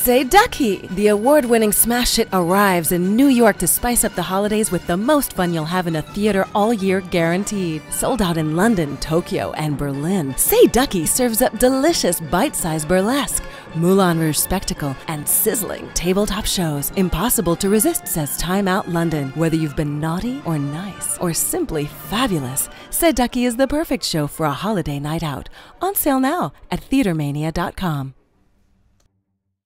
Say Duckie! The award-winning smash hit arrives in New York to spice up the holidays with the most fun you'll have in a theater all year guaranteed. Sold out in London, Tokyo, and Berlin, Say Duckie serves up delicious bite-sized burlesque, Moulin Rouge spectacle, and sizzling tabletop shows. Impossible to resist, says Time Out London. Whether you've been naughty or nice or simply fabulous, Say Duckie is the perfect show for a holiday night out. On sale now at theatermania.com.